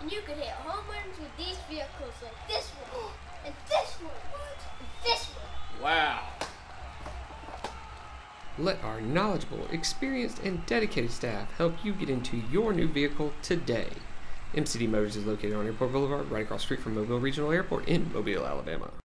And you could hit home runs with these vehicles like this one, and this one, and this one. Wow. Let our knowledgeable, experienced, and dedicated staff help you get into your new vehicle today. MCD Motors is located on Airport Boulevard, right across the street from Mobile Regional Airport in Mobile, Alabama.